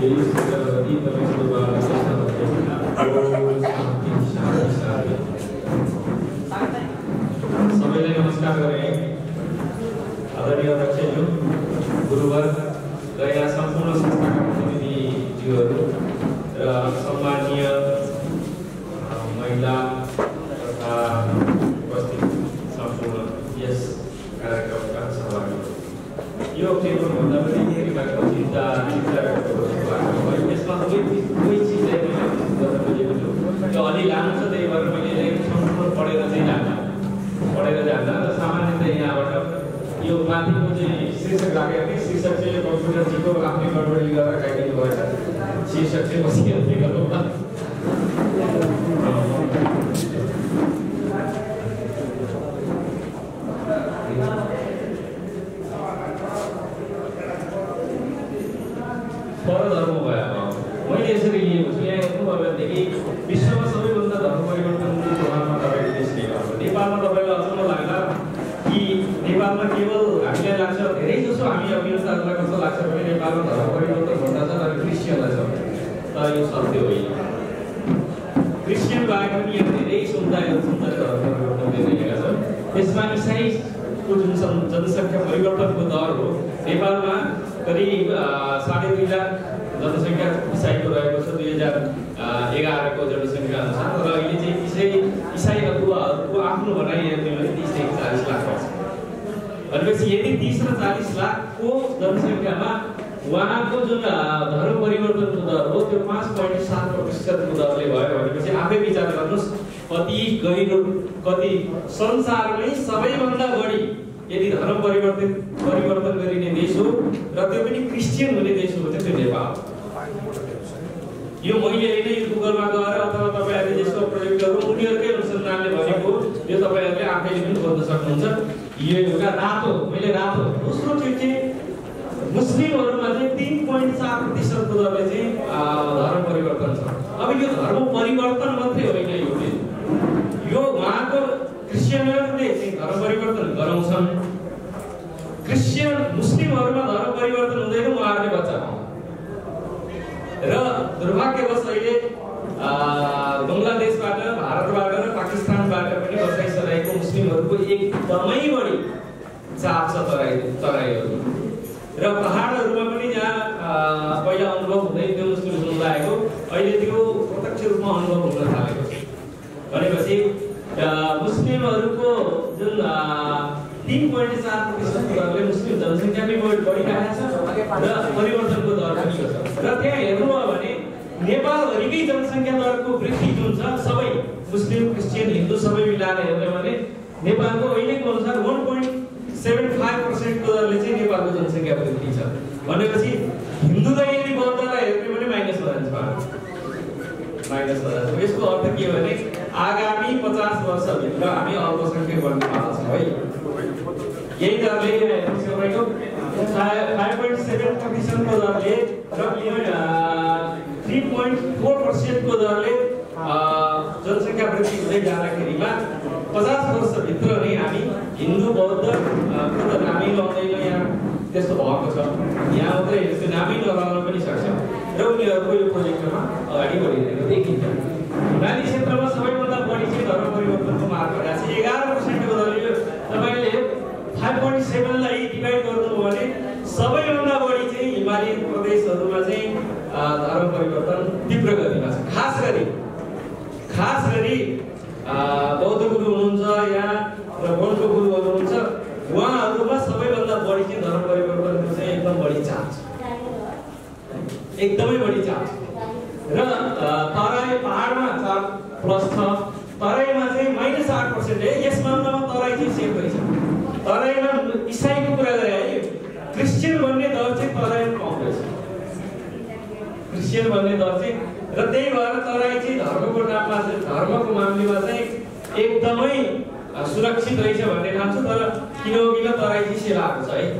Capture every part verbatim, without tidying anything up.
सबैलाई नमस्कार गरे आदरणीय अध्यक्षज्यू, गुरुवर्ग र यहाँ सम्पूर्ण संस्थाका प्रतिनिधिज्यूहरू र सम्मानीय महिला तथा उपस्थित सम्पूर्ण यस कार्यक्रमका सहभागीहरू, यो टेबलभन्दा पनि चिन्ता चिन्ता यसमा दुई दुई चिजलाई त्यो अलि लानु छ, त्यही भएर मैले सम्पूर्ण पढेर चाहिँ जान्न पढेर जान्न र सामान्यतः यहाँबाट यो माथिको चाहिँ शीर्षक राखेको थिएँ। शीर्षक चाहिँ कम्प्युटर चिको आफ्नै गडबडी गरेर काटिदिनु भएछ। शीर्षक चाहिँ बसिहाल्ने गरौँ न। परधर्म भयो मैले यसरी लिएको छु। यहाँ हेर्नुभयो भनेदेखि विश्वमा सबैभन्दा धर्म परिवर्तन हुने प्रमाणमा तपाईँको देश नेपाल हो। नेपालमा तपाईँलाई अचम्म लाग्ला कि नेपालमा केवल हामीलाई लाग्छ, धेरै जसो हामी अभियन्ताहरूलाई कस्तो लाग्छ भने नेपालमा धर्म परिवर्तन भन्दा छ तर क्रिस्चियनलाई छ, तर यो सत्य होइन। क्रिस्चियन बाहेक पनि यहाँ धेरै समुदायहरू छन् जसले धर्म परिवर्तन दिइरहेका छन्। यसमा इसाईको जुन जनसङ्ख्या परिवर्तनको दर हो, नेपालमा करिब साढे दुई लाख जनसङ्ख्या इसाईको रहेको छ दुई हजार एघारको जनसङ्ख्या अनुसार। तर अहिले चाहिँ इसाई इसाई अगुवाहरूको आफ्नो भनाइ हेर्ने भने तिसदेखि चालिस लाख पर्छ। भनेपछि यदि तिस र चालिस लाखको जनसङ्ख्यामा उहाँको जुन धर्म परिवर्तनको दर हो त्यो पाँच पोइन्ट सात प्रतिशतको दरले भयो भनेपछि आफै विचार गर्नुहोस् कति गहिरो, कति संसारमै सबैभन्दा बढी यदि धर्म परिवर्तन परिवर्तन गरिने देश हो र त्यो पनि क्रिस्चियन हुने देश हो भने त्यो नेपाल। यो मैले होइन, यो गुगलमा गएर अथवा तपाईँहरूले यसको प्रयोग गर्नु उनीहरूकै अनुसन्धानले भनेको, यो तपाईँहरूले आफैले पनि खोज्न सक्नुहुन्छ। यो एउटा रातो, मैले रातो। दोस्रो चिज चाहिँ मुस्लिमहरूमा चाहिँ तिन पोइन्ट चार प्रतिशतको दरले चाहिँ धर्म परिवर्तन छ। अब यो धर्म परिवर्तन मात्रै होइन, यो यो उहाँको क्रिस्चियनहरूले चाहिँ धर्म परिवर्तन गराउँछन्। क्रिस्चियन मुस्लिमहरूमा धर्म परिवर्तन हुँदैन, उहाँहरूले बच्चा पाउँछ। र दुर्भाग्यवश अहिले बङ्गलादेशबाट, भारतबाट र पाकिस्तानबाट पनि बसाइसकेको मुस्लिमहरूको एकदमै बढी चाप छ तराई तराईहरू र पहाडहरूमा पनि जहाँ पहिला अनुभव हुँदै थियो मुस्लिम समुदायको, अहिले त्यो प्रत्यक्ष रूपमा अनुभव हुन थालेको छ। भनेपछि मुस्लिमहरूको जुन तीन पोइन्ट चार प्रतिशतको दरले मुस्लिम जनसङ्ख्या पनि बढिरहेको छ र परिवर्तनको दर पनि छ। र त्यहाँ हेर्नुभयो भने नेपालभरिकै जनसङ्ख्या दरको वृद्धि जुन छ, सबै मुस्लिम क्रिस्चियन हिन्दू सबै मिलाएर हेर्ने भने नेपालको अहिलेको अनुसार वन पोइन्ट सेभेन फाइभ पर्सेन्टको दरले चाहिँ नेपालको जनसङ्ख्या वृद्धि छ। भनेपछि हिन्दू र यदि बौद्धलाई हेर्ने भने माइनसमा जान्छ, माइनसमा जान्छ। यसको अर्थ के हो भने आगामी पचास वर्षभित्र हामी अल्पसङ्ख्यक बन्नेवाला छौँ है। यही दरले तपाईँको फाइभ पोइन्ट सेभेन प्रतिशतको दरले र थ्री पोइन्ट फोर पर्सेन्टको दरले जनसङ्ख्या वृद्धि हुँदै जाँदाखेरिमा पचास वर्षभित्र नै हामी हिन्दू बौद्ध नामै लाउँदैन, यहाँ त्यस्तो भएको छ। यहाँ मात्रै त्यो नामै नलाउन पनि सक्छ र उनीहरूको यो प्रोजेक्टमा अगाडि बढिरहेको देखिन्छ। हिमाली क्षेत्रमा सबैभन्दा बढी चाहिँ धर्म परिवर्तनको मार्ग भइरहेको छ। एघार पर्सेन्टको दरले तपाईँले फाइभ पोइन्ट सेभेनलाई डिभाइड गर्नुभयो भने सबैभन्दा बढी चाहिँ हिमाली प्रदेशहरूमा चाहिँ धर्म परिवर्तन तीव्र गतिमा छ। खास गरी खास गरी बौद्ध गुरु हुनुहुन्छ यहाँ र बौद्धको गुरुहरू हुनुहुन्छ, उहाँहरूमा सबैभन्दा बढी चाहिँ धर्म परिवर्तनको चाहिँ एकदम बढी चाप छ, एकदमै बढी चाप छ। र तराई पहाडमा चार प्लस छ, तराईमा चाहिँ माइनस आठ पर्सेन्ट है। यस मामलामा तराई चाहिँ सेफै छ। तराईमा इसाईको कुरा गरे है, क्रिस्चियन भन्ने दर चाहिँ तराईमा पाउँदैछ, क्रिस्चियन भन्ने दर चाहिँ। र त्यही भएर तराई चाहिँ धर्मको नाममा चाहिँ धर्मको मामलामा चाहिँ एकदमै सुरक्षित रहेछ भन्ने ठान्छु। तर किन तराई चाहिँ सेलाएको छ है।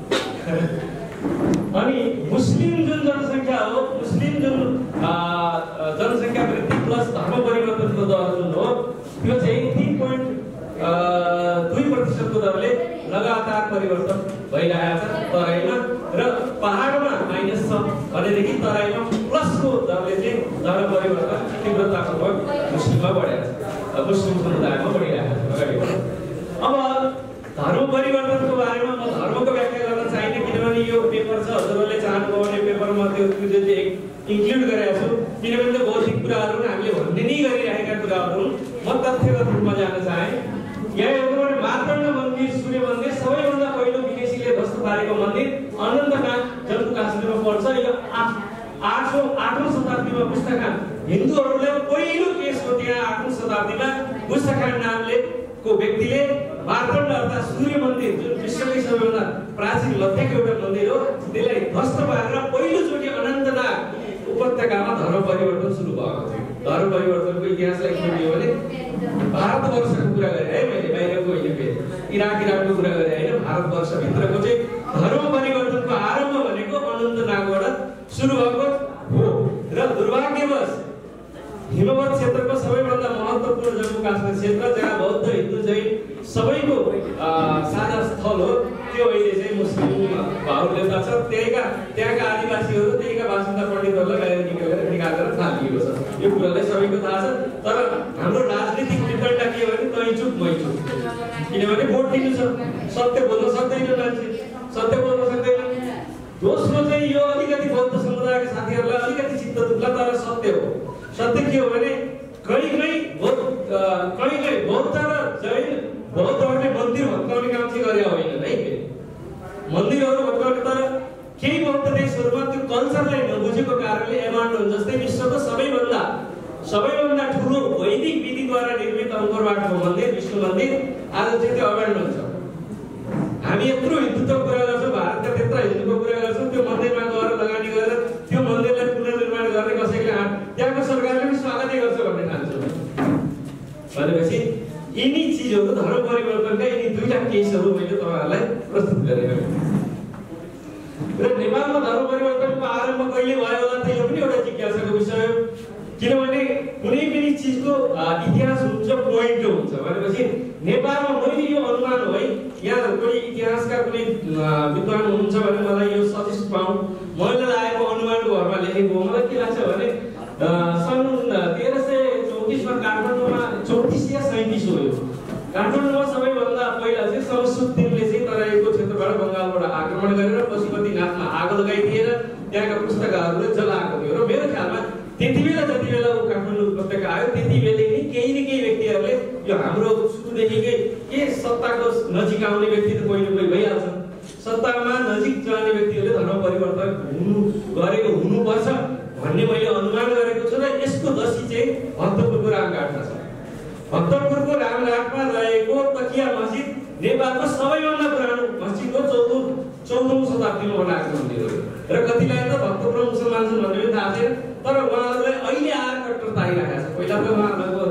अनि मुस्लिम जुन जनसङ्ख्या हो, मुस्लिम जुन जनसङ्ख्या वृद्धि प्लस धर्म परिवर्तनको दर जुन हो, त्यो चाहिँ तीन पोइन्ट दुई प्रतिशतको दरले लगातार परिवर्तन भइरहेको छ तराईमा। र पहाडमा माइनस छ भनेदेखि तराईमा प्लसको दरले चाहिँ धर्म परिवर्तन तीव्रतापूर्वक मुस्लिममा बढेको छ, मुस्लिम समुदायमा बढिरहेको छ अगाडि। अब धर्म परिवर्तनको बारेमा म धर्मको व्याख्या गर्न चाहिने, किनभने यो पेपर छ हजुरहरूले चाहनुभयो भने पेपरमा त्यो त्यो इन्क्लुड गरेको छु, किनभने त्यो भौतिक कुराहरू हामीले भन्ने नै गरिरहेका कुराहरू म तथ्यगत रूपमा जान चाहेँ। यहाँ हेर्नु मार्तण्ड मन्दिर, सूर्य मन्दिर सबैभन्दा पहिलो विदेशीले ध्वस्त पारेको मन्दिर अनन्तनाग जम्मू काश्मीरमा पर्छ। यो आठौँ आठौँ शताब्दीमा बुस्ता खान हिन्दूहरूलाई पहिलो केस हो त्यहाँ आठौँ शताब्दीमा बुस्ता खान नामले को व्यक्तिले मार्तण्ड अर्थात् सूर्य मन्दिर जुन विश्वकै सबैभन्दा प्राचीन लथ्याको एउटा मन्दिर हो त्यसलाई ध्वस्त पारेर पहिलोचोटि अनन्तनाग उपत्यकामा धर्म परिवर्तन सुरु भएको थियो। धर्म परिवर्तनको इतिहासलाई खोलियो भने भारतवर्षको कुरा गरेँ है मैले, बाहिरको होइन, फेरि इराक इराकको कुरा गरेँ होइन, भारतवर्षभित्रको चाहिँ धर्म परिवर्तनको आरम्भ भनेको अनन्तनागबाट सुरु भएको हो। र दुर्भाग्यवश हिमवत क्षेत्रको सबैभन्दा महत्त्वपूर्ण जम्मू काश्मीर क्षेत्र जहाँ बौद्ध हिन्दू जैन सबैको साझा स्थल हो, त्यो अहिले चाहिँ मुस्लिम बाहुल्यता छ। त्यहीका त्यहाँका आदिवासीहरू त्यहीका बासिन्दा पण्डितहरूलाई बाहिर निकालेर निकालेर थालिएको छ। यो कुरालाई सबैको थाहा छ। तर हाम्रो राजनीतिक वितरणा के भने तै चुप मै चुप, किनभने भोट दिनु छ, सत्य बोल्न सक्दैन मान्छे, सत्य बोल्न सक्दैन। दोस्रो चाहिँ यो अलिकति बौद्ध समुदायका साथीहरूलाई अलिकति चित्त दुख्ला, तर सत्य हो। सत्य के हो भने कहीँ कहीँ कहीँ कहीँ बौद्ध र जैन बौद्धहरूले मन्दिर भत्काउने काम चाहिँ गरे होइन है, मन्दिरहरू भत्काउने। तर केही बौद्ध देशहरूमा त्यो कल्चरलाई नबुझेको कारणले एमान्डोन जस्तै विश्वको सबैभन्दा सबैभन्दा ठुलो वैदिक विधिद्वारा निर्मित अङ्कोरवाटको मन्दिर विष्णु मन्दिर आज चाहिँ त्यो अब्यान्डोन छ। हामी यत्रो हिन्दुत्वको कुरा गर्छौँ, भारतका त्यत्रो हिन्दुको कुरा गर्छौँ, त्यो मन्दिरमा गएर लगानी गरेर त्यो मन्दिरलाई पुनर्निर्माण गर्ने कसैले त्यहाँको सरकारले पनि स्वागतै गर्छ भन्ने ठान्छौँ। भनेपछि यिनी चिजहरू धर्म परिवर्तनका यिनी दुईटा केसहरू मैले तपाईँहरूलाई प्रस्तुत गरेको र नेपालमा धर्म परिवर्तनको आरम्भ कहिले भयो होला त यो पनि एउटा जिज्ञासाको विषय हो। किनभने कुनै पनि चिजको इतिहास हुन्छ, पोइन्ट हुन्छ। भनेपछि नेपालमा मैले यो अनुमान हो है, यहाँ कुनै इतिहासका कुनै विद्वान हुनुहुन्छ भने मलाई यो सजेस्ट पाऊँ, मैले लागेको अनुमानको घरमा लेखेको हो। मलाई के लाग्छ भने सन् तेह्र सय चौतिसमा काठमाडौँमा चौतिस या सैँतिस हो यो काठमाडौँमा सबैभन्दा पहिला चाहिँ समसुद्दिनले चाहिँ तराईको क्षेत्रबाट बङ्गालबाट आक्रमण गरेर पशुपतिनाथमा आगो लगाइदिएर त्यहाँका पुस्तकाहरूले जलाएको थियो। र मेरो ख्यालमा त्यति बेला जति बेला ऊ काठमाडौँ उपत्यका आयो त्यति बेला नि केही न केही व्यक्तिहरूले यो हाम्रो सुरुदेखिकै के सत्ताको नजिक आउने व्यक्ति त कोही न कोही भइहाल्छ, सत्तामा नजिक जाने व्यक्तिहरूले धर्म परिवर्तन हुनु गरेको हुनुपर्छ भन्ने मैले अनुमान गरेको छु। र यसको दशी चाहिँ भक्तपुरको रामघाटमा छ। भक्तपुरको रामघाटमा रहेको तकिया मस्जिद नेपालको सबैभन्दा पुरानो मस्जिद हो। चौधौँ चौधौँ शताब्दीमा बनाएको मन्दिर हो। र कतिलाई त भक्तपुर मुसलमान छन् भन्ने पनि थाहा छैन, तर उहाँहरूलाई अहिले आएर कट्टरता आइरहेको छ। पहिला त उहाँहरूको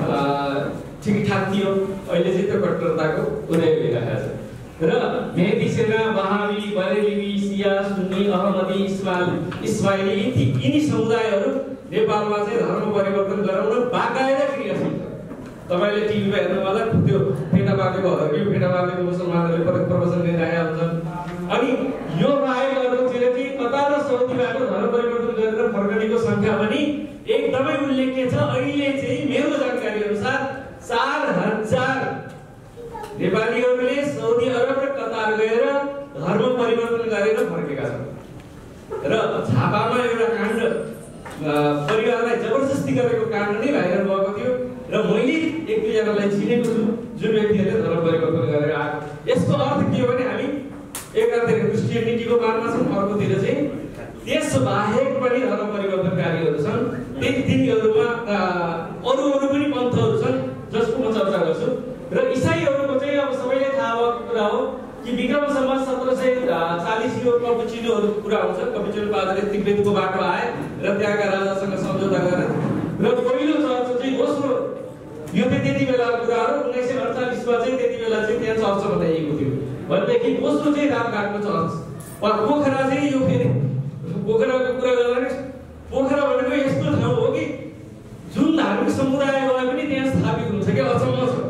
ठिकठाक थियो, अहिले चाहिँ त्यो कट्टरताको उदय भइरहेको छ। र मेहदी सेना, वहाबी, बरेली, सिया, सुन्नी, अहमदी, इस्माइल इस्माइली यिनी समुदायहरू नेपालमा चाहिँ धर्म परिवर्तन गराउन बाकायदा क्रियाशील छ। तपाईँले टिभीमा हेर्नु होला त्यो फेटा पार्टीको हर्क्यु फेटा पार्टीको मुसलमानहरूले पटक प्रवचन गरिरहेका हुन्छन्। अनि यो बाहेक अरूतिर चाहिँ कतार र सौदीबाट धर्म परिवर्तन गरेर फर्कनेको सङ्ख्या पनि एकदमै उल्लेख्य छ। अहिले चाहिँ मेरो जानकारी अनुसार चार हजार नेपालीहरूले सौदी अरब र कतार गएर धर्म परिवर्तन गरेर फर्केका छन्। र झापामा एउटा काण्ड परिवारलाई जबरजस्ती गरेको काण्ड नै भाइरल भएको थियो र मैले एक दुईजनालाई चिनेको छु जुन व्यक्तिहरूले धर्म परिवर्तन गरेर आएको। यसको अर्थ के हो भने हामी एकातिर क्रिस्टियनिटीको बारेमा छौँ, अर्कोतिर चाहिँ त्यस बाहेक पनि धर्म परिवर्तनकारीहरू छन्। ती तिनीहरूमा अरू अरू पनि पन्थहरू छन् जसको म चर्चा गर्छु। र इसाईहरूको चाहिँ अब सबैलाई थाहा भएको कुरा हो कि विक्रम सम्वत सत्र सय चालिस यो कपुचिनोहरू कुरा हुन्छ। कपुचिनो पादरले तिब्बतको बाटो आए र त्यहाँका राजासँग सम्झौता गरे र पहिलो चर्च चाहिँ दोस्रो यो चाहिँ त्यति बेलाको कुरा हो। उन्नाइस सय अडचालिसमा चाहिँ त्यति बेला चाहिँ त्यहाँ चर्च बनाइएको थियो भनेदेखि दोस्रो चाहिँ रामघाटको चर्च। पोखरा चाहिँ यो फेरि पोखराको कुरा गर्दा पोखरा भनेको यस्तो ठाउँ हो कि जुन धार्मिक समुदाय भए पनि त्यहाँ स्थापित हुन्छ कि अचम्म छ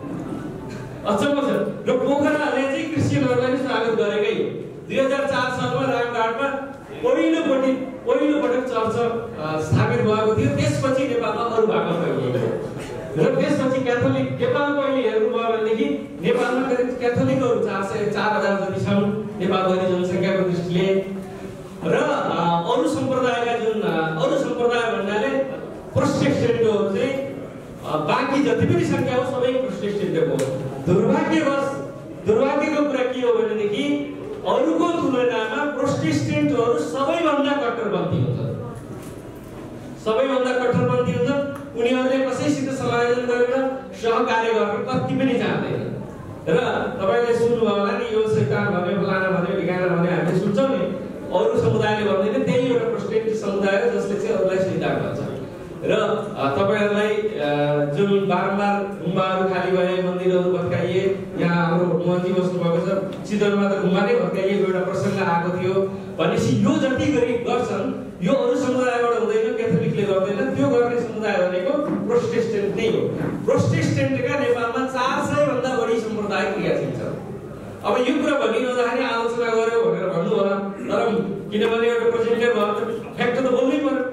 अचम्म छ। र पोखराले चाहिँ क्रिस्चियनहरूलाई पनि स्वागत गरेकै दुई हजार चार सालमा रामघाटमा पहिलोपटि पहिलोपटक चर्च स्थापित भएको थियो। त्यसपछि नेपालमा अरू भागमा फैलिएको र त्यसपछि क्याथोलिक नेपालको अहिले हेर्नुभयो भनेदेखि नेपालमा करिब क्याथोलिकहरू चार सय चार हजार जति छन् नेपालभरि जनसङ्ख्याको दृष्टिले। र अरू सम्प्रदायका जुन अरू सम्प्रदाय भन्नाले प्रोटेस्टेन्टहरू चाहिँ बाँकी जति पनि सङ्ख्या हो सबै प्रोटेस्टेन्टको। दुर्भाग्यवश दुर्भाग्यको कुरा के हो भनेदेखि अरूको तुलनामा प्रोटेस्टेन्टहरू सबैभन्दा कट्टरपन्थी हुन्छन् सबैभन्दा कट्टरपन्थी हुन्छन्। उनीहरूले कसैसित समायोजन गरेर सहकार्य गर्न कति पनि चाहँदैन। र तपाईँले सुन्नुभयो होला नि, यो शैतान भन्यो फलाना भन्यो ढिकाना भन्यो हामीले सुन्छौँ नि, अरू समुदायले भन्दैन, त्यही एउटा प्रोटेस्टेन्ट समुदाय हो जसले चाहिँ अरूलाई शैतान भन्छ। र तपाईँहरूलाई जुन बारम्बार गुम्बाहरू खाली भए, मन्दिरहरू भत्काइए, यहाँ हाम्रो मोहनजी बस्नुभएको छ चितवनमा त गुम्बा नै भत्काइएको एउटा प्रसङ्ग आएको थियो भनेपछि यो जति गरी गर्छन् यो अरू समुदायबाट हुँदैन, क्याथोलिकले गर्दैन, त्यो गर्ने समुदाय भनेको प्रोटेस्टेन्ट नै हो। प्रोटेस्टेन्टका नेपालमा चार सय भन्दा बढी सम्प्रदाय क्रियाशील छ। अब यो कुरा भनिरहँदाखेरि आलोचना गर्यो भनेर भन्नु होला, तर किनभने एउटा प्रेजेन्टर भयो त फ्याक्ट त बोल्नै पर्यो।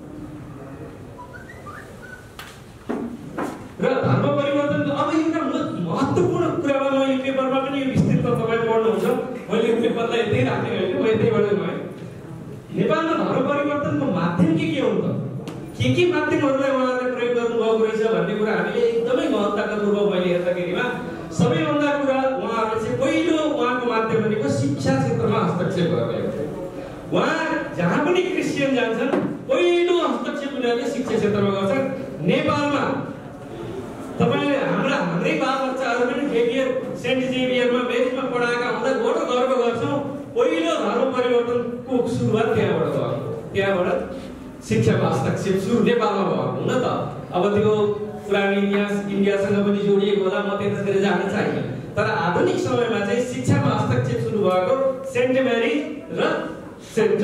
र धर्म परिवर्तनको अब एउटा महत्त्वपूर्ण कुरामा म यो पेपरमा पनि यो विस्तृत तपाईँ पढ्नुहुन्छ, मैले यो पेपरलाई यतै राख्ने होइन, म यतैबाट गएँ। नेपालमा धर्म परिवर्तनको माध्यम के के हुन् त, के के माध्यमहरूलाई उहाँहरूले प्रयोग गर्नुभएको रहेछ भन्ने कुरा हामीले एकदमै महत्त्वपूर्ण मैले हेर्दाखेरिमा सबैभन्दा कुरा उहाँहरूले चाहिँ पहिलो उहाँको माध्यम भनेको शिक्षा क्षेत्रमा हस्तक्षेप गर्नुभएको। उहाँ जहाँ पनि क्रिस्चियन जान्छन् पहिलो हस्तक्षेप उनीहरूले शिक्षा क्षेत्रमा गर्छन्। नेपालमा तपाईँले हाम्रा हाम्रै बालबच्चाहरू पनि जेभियर सेन्ट जेभियरमा मेरिटमा पढाएका हुँदा बडो गर्व गर्छौँ। पहिलो धर्म परिवर्तनको सुरुवात त्यहाँबाट भयो, त्यहाँबाट शिक्षामा हस्तक्षेप सुरु नेपालमा भयो हुन त। अब त्यो पुरानो इतिहास इन्डियासँग पनि जोडिएको होला, म त्यतातिर जान चाहिएन, तर आधुनिक समयमा चाहिँ शिक्षामा हस्तक्षेप सुरु भएको सेन्ट मेरी र सेन्ट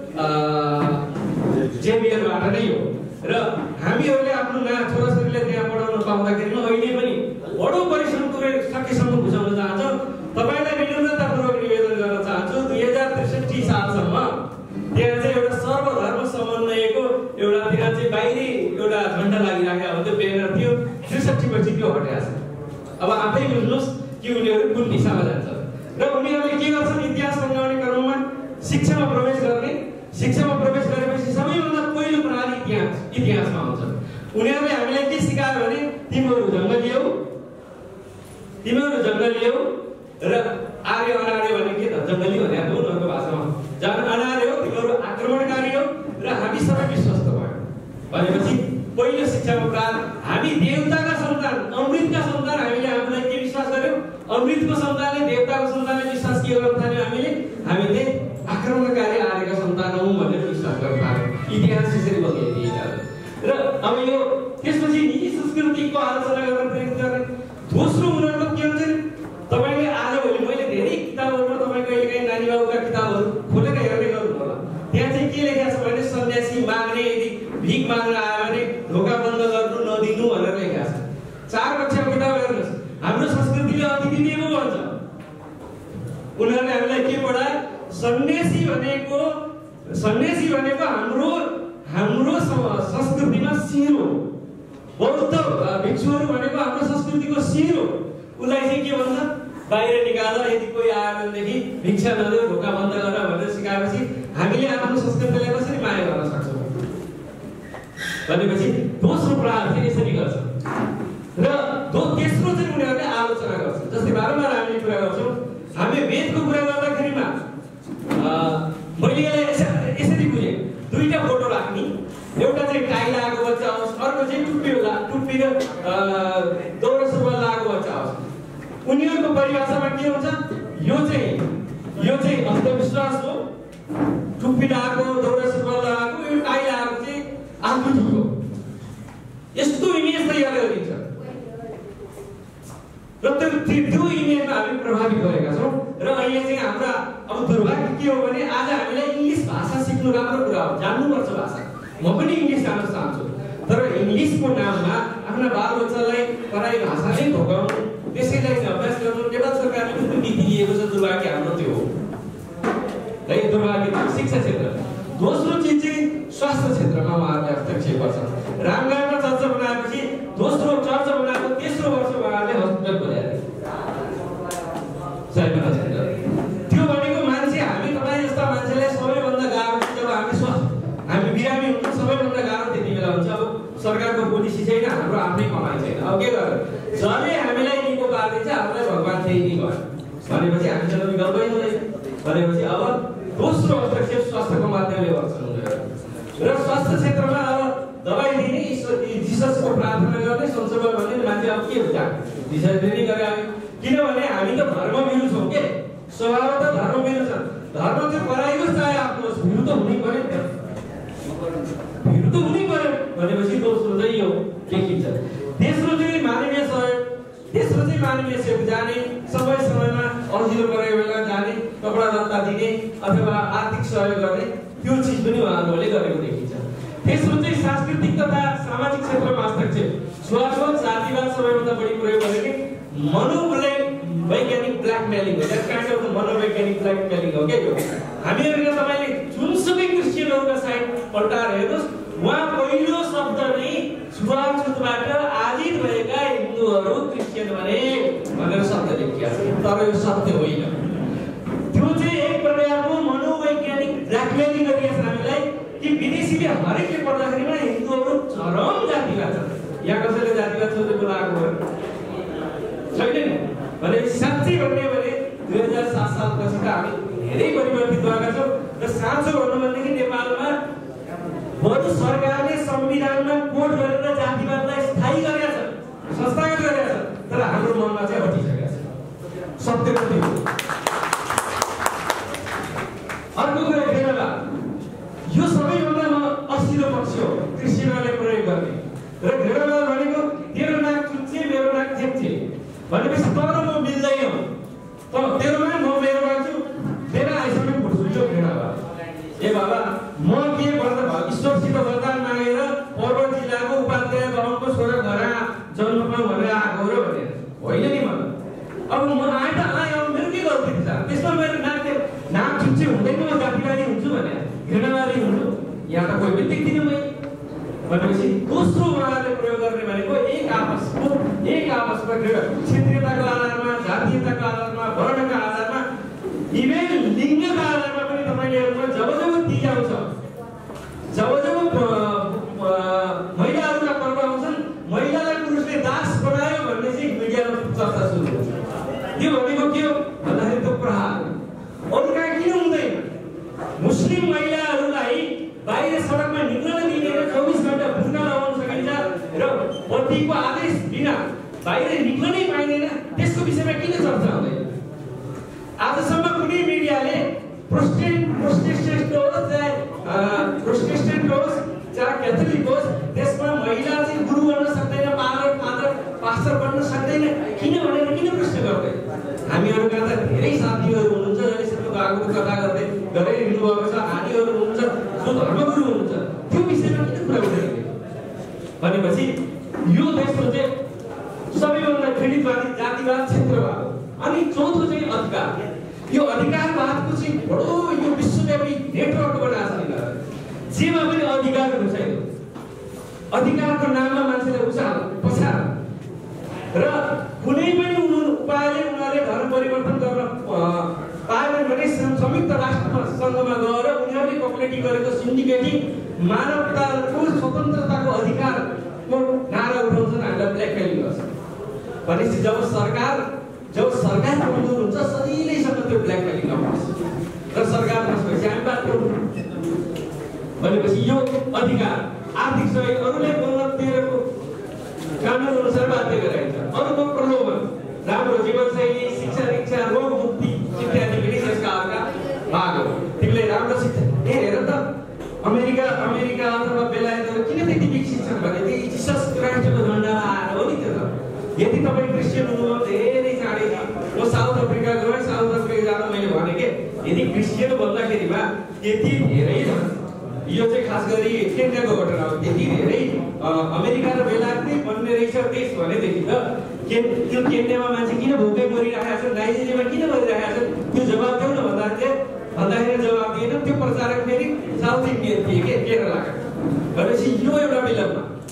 जेभियरबाट नै हो। र हामीहरूले आफ्नो ना छोराछोरीले त्यहाँ पढाउन पाउँदाखेरिमा अहिले पनि बडो परिश्रम गरेर सकेसम्म बुझाउन चाहन्छौँ। तपाईँलाई विनम्रतापूर्वक निवेदन गर्न चाहन्छु, दुई हजार त्रिसठी सालसम्म त्यहाँ चाहिँ एउटा सर्वधर्म समन्वयको एउटा त्यहाँ चाहिँ बाहिरी एउटा झन्डा लागिराखेको हुन्थ्यो, ब्यानर थियो। त्रिसठी पछि त्यो हटेको छ। अब आफै बुझ्नुहोस् कि उनीहरू कुन दिशामा जान्छ। र उनीहरूले के गर्छन्, इतिहास बङ्गाउने क्रममा शिक्षामा प्रवेश गर्ने, शिक्षामा प्रवेश गरेपछि सबैभन्दा पहिलो प्रणाली इतिहास इतिहासमा आउँछ। उनीहरूले हामीलाई के सिकायो भने तिमीहरू जङ्गली हौ, तिमीहरू जङ्गली हौ र आर्य अनार्य भने के त जङ्गली भने हो उनीहरूको भाषामा, जन अनार्य हो, तिमीहरू आक्रमणकारी हौ र हामी सबै विश्वस्त भयो भनेपछि पहिलो शिक्षामा प्रारम्भ। हामी देवताका सन्तान, अमृतका सन्तान, हामीले हामीलाई के विश्वास गर्यौँ, अमृतको सन्तानले देवताको सन्तानले विश्वास के गर्न थाल्यौँ, हामीले हामीले आक्रमणकारी आर्यका सन्तान हौँ भनेर विश्वास गर्न थाल्यौँ। इतिहास यसरी बदलिदिएका र अब यो त्यसपछि निजी संस्कृतिको आलोचना गर्न प्रेरित गर्ने। दोस्रो उनीहरूको के हुन्छ नि, तपाईँले आजभोलि मैले धेरै किताबहरूमा तपाईँ कहिलेकाहीँ नानी बाबुका किताबहरू खोलेर हेर्दै गर्नु होला, त्यहाँ चाहिँ के लेखेको छ भने सन्यासी माग्ने, यदि भिख माग्न आयो भने ढोका बन्द गर्नु नदिनु भनेर लेखेको छ। चार कक्षाको किताब हेर्नुहोस्, हाम्रो संस्कृतिले अतिथि देवो भन्छ। उनीहरूले हामीलाई के पढाए, सन्यासी भनेको सन्यासी भनेको हाम्रो हाम्रो संस्कृतिमा शिर हो। बौद्ध भिक्षुहरू भनेको हाम्रो संस्कृतिको शिर हो। उसलाई चाहिँ के भन्छ, बाहिर निकाल, यदि कोही आयो भनेदेखि भिक्षा नदेऊ, ढोका बन्द गर भनेर सिकाएपछि हामीले आफ्नो संस्कृतिलाई कसरी माया गर्न सक्छौँ भनेपछि दोस्रो प्रहार चाहिँ यसरी गर्छ। र दो तेस्रो चाहिँ उनीहरूले आलोचना गर्छ। जस्तै बारम्बार हामीले कुरा गर्छौँ, हामी वेदको कुरा गर्दाखेरिमा मैले यसलाई यसरी बुझेँ, दुईटा फोटो राख्ने, एउटा चाहिँ टाई लगाएको बच्चा आओस्, अर्को चाहिँ टुप्पी होला टुप्पी र दौरा सुरुवाल लगाएको बच्चा आओस्। उनीहरूको परिभाषामा के हुन्छ, यो चाहिँ यो चाहिँ अन्धविश्वास हो, टुप्पी लगाएको दौरा सुरुवाल लगाएको यो टाई लगाएको चाहिँ आधुनिक हो। यस्तो इमेज तयार गरिन्छ र त्यो त्यो इमेजमा हामी प्रभावित भएका छौँ। र अहिले चाहिँ हाम्रा अब दुर्भाग्य के हो भने आज हामीलाई इङ्ग्लिस भाषा सिक्नु राम्रो कुरा हो, जान्नुपर्छ भाषा। म पनि इङ्ग्लिस जान्न चाहन्छु, तर इङ्ग्लिसको नाममा आफ्ना बालबच्चालाई पढाइ भाषा नै भोगाउनु, त्यसैलाई अभ्यास गर्नु नेपाल सरकारले जुन नीति लिएको छ दुर्भाग्य हाम्रो त्यो हो है। क्षेत्रमा शिक्षा क्षेत्र। दोस्रो चिज चाहिँ स्वास्थ्य क्षेत्रमा उहाँहरूले हस्तक्षेप गर्छन्। रामगढमा चर्च बनाएपछि दोस्रो चर्च बनाएको तेस्रो वर्ष उहाँहरूले हस्पिटल खोलेको सेवा क्षेत्र। त्यो भनेको मान्छे हामी तपाईँ जस्ता मान्छेलाई सबैभन्दा गाह्रो जब हामी स्वास्थ्य हामी बिरामी हुन्छ सबैभन्दा गाह्रो त्यति बेला हुन्छ। अब सरकारको पोलिसी छैन, हाम्रो आफ्नै कमाइ छैन, अब के गर्नु? जसले हामीलाई निको पारिदिन्छ हामीलाई भगवान त्यही नै भयो भनेपछि हामीसँग विकल्पै हुँदैन। भनेपछि अब दोस्रो हस्तक्षेप स्वास्थ्यको माध्यमले गर्छन् र स्वास्थ्य क्षेत्रमा अब दबाई दिने जिससको प्रार्थना गर्ने संशोधन गर्ने मान्छे अब के हुन्छ? जिसस दिने गरे किनभने हामी त धर्मभिरु छौँ के स्वभाव त धर्मभिरु छ। धर्म चाहिँ पराइको चाहे आफ्नो भिरु त हुनै पर्यो नि, भिरु त हुनै पर्यो भनेपछि दोस्रो चाहिँ यो देखिन्छ। तेस्रो चाहिँ मानवीय सहयोग। तेस्रो चाहिँ मानवीय सहयोग जाने समय समयमा अजिलो परेको बेला जाने कपडा लत्ता दिने अथवा आर्थिक सहयोग गर्ने त्यो चिज पनि उहाँहरूले गरेको देखिन्छ। तेस्रो चाहिँ सांस्कृतिक तथा सामाजिक क्षेत्रमा हस्तक्षेप। छुवाछुत जातिवाद सबैभन्दा बढी प्रयोग गरेको मनोवैज्ञानिक ब्ल्याकमेलिङ हो। द्याट काइन्ड अफ मनोवैज्ञानिक ब्ल्याकमेलिङ हो क्या यो। हामीहरूले तपाईँले जुनसुकै क्रिस्चियनहरूका साइड पल्टाएर हेर्नुहोस्, उहाँ पहिलो शब्द नै छुवाछुतबाट आजित भएका हिन्दूहरू क्रिस्चियन भने भनेर शब्द लेखिया छ, तर यो सत्य होइन। त्यो चाहिँ एक प्रकारको मनोवैज्ञानिक ब्ल्याकमेलिङ गरिएको छ हामीलाई कि विदेशीले हरेकले पढ्दाखेरिमा हिन्दूहरू चरम जातिवाद छ। यहाँ कसैले जातिवाद सोधेको लागेको छैन नि भने साँच्चै भन्ने भने दुई हजार सात सालपछि त हामी धेरै परिवर्तित भएका छौँ र साँचो भन्नु भनेदेखि नेपालमा बरु सरकारले संविधानमा कोड गरेर जातिवादलाई स्थायी गरेका छ, संस्थागत गरेका छ, तर हाम्रो मनमा चाहिँ हटिसकेका छ। सत्य कति हो? अर्को कुरा भेडावाद, यो सबैभन्दा असिलो पक्ष हो क्रिस्चियनहरूले प्रयोग गर्ने। र भेडावाद भनेको तेरो नाक चुच्चे मेरो नाक चेप्चे भनेपछि तर म मिल्दैन, तेरो नाक म मेरो मान्छु, तेरा आइसम्म फुट्छु, यो भेडावाद। ए बाबा म के गर्दा ईश्वरसित वरदान मागेर पर्वत जिल्लाको उपाध्याय बाहुनको छोरा घर जन्म पाऊँ भनेर आएको हो र भने होइन नि। मलाई अब म आएँ त आएँ, अब मेरो के गल्ती छ? त्यसमा मेरो नाक नाक चुच्चे हुँदैन, म जातिवादी हुन्छु भने घृणावादी हुन्छु, यहाँ त कोही पनि देख्दिनँ मैले भनेपछि दोस्रो उहाँहरूले प्रयोग गर्ने भनेको एक आपसको एक आपसमा क्षेत्रीयताको आधारमा, जातीयताको आधारमा, वर्णका आधारमा, इभेन लिङ्गका आधारमा पनि तपाईँले हेर्नु जब जब ती आउँछ, जब जब महिलाहरूका पर्व आउँछन् महिलालाई पुरुषले दास बनायो भन्ने चाहिँ मिडियामा चर्चा सुरु हुन्छ। त्यो भनेको के हो भन्दाखेरि त्यो प्रहार। अरू कहाँ किन हुँदैन? मुस्लिम महिलाहरूलाई बाहिर सडकमा निक्लन दिँदैन, चौबिस घण्टा बुर्का लगाउन सकिन्छ र पतिको आदेश बिना बाहिर निक्लनै पाइँदैन, त्यसको विषयमा किन चर्चा हुँदैन? आजसम्म कुनै मिडियाले प्रोटेस्टेन्ट प्रोटेस्टेन्ट होस् चाहे प्रोटेस्टेन्ट होस् चाहे क्याथोलिक होस् त्यसमा महिला चाहिँ गुरु बन्न सक्दैन, पादर पादर पास्टर बन्न सक्दैन किन भनेर किन प्रश्न गर्दैन? हामीहरूका त धेरै साथीहरू हुनुहुन्छ जसले सत्यको आगोको कथा गर्दै गर्दै हिँड्नुभएको छ, हानीहरू हुनुहुन्छ जो धर्मगुरु हुनुहुन्छ, त्यो विषयमा किन कुरा गर्दैन भनेपछि यो देशको चाहिँ सबैभन्दा पीडितवादी जातिवाद क्षेत्रवाद हो। अनि चौथो चाहिँ अधिकार। यो अधिकारवादको चाहिँ बडो यो विश्वव्यापी नेटवर्क बनाएको छ यिनीहरूले, जेमा पनि अधिकार घुसाइदियो, अधिकारको नाममा मान्छेले उचाल पछाड र कुनै पनि उपायले उनीहरूले धर्म परिवर्तन गर्न पाएन भने संयुक्त राष्ट्र सङ्घमा गएर उनीहरूले कम्युनिटी गरेको सिन्डिकेटिङ मानवताको स्वतन्त्रताको अधिकारको नारा उठाउँछन्, हामीलाई ब्ल्याकमेलिङ गर्छ। भनेपछि जब सरकार जब सरकार कमजोर हुन्छ सजिलैसँग त्यो ब्ल्याकमेलिङ आउँछ र सरकार नसकेपछि हामी बात गर्छौँ भनेपछि यो अधिकार आर्थिक सहयोग अरूलाई बोल्न दिएको कानुन अनुसार बाध्य गराइन्छ। अरूको प्रलोभन, राम्रो जीवनशैली, शिक्षा दीक्षा, रोग मुक्ति इत्यादि पनि यसका अर्का भाग हो। तिमीले राम्रो शिक्षा ए हेर त अमेरिका अमेरिका अथवा बेलायतहरू किन त्यति विकसित छन् भने त्यही जिसस क्राइस्टको झन्डा आएर हो नि। त्यो त यदि तपाईँ क्रिस्चियन हुनुभयो धेरै चाँडै म साउथ अफ्रिका गएँ, साउथ अफ्रिका जाँदा मैले भने के यदि क्रिस्चियन भन्दाखेरिमा त्यति धेरै यो चाहिँ खास गरी केन्याको घटना हो, त्यति धेरै अमेरिका र बेलायतै बन्ने रहेछ देश भनेदेखि त के त्यो केन्यामा मान्छे किन भोकै मरिरहेका छन्, नाइजेरियामा किन मरिरहेका छन् त्यो जवाब देऊ न भन्दाखेरि भन्दाखेरि जवाब दिएन।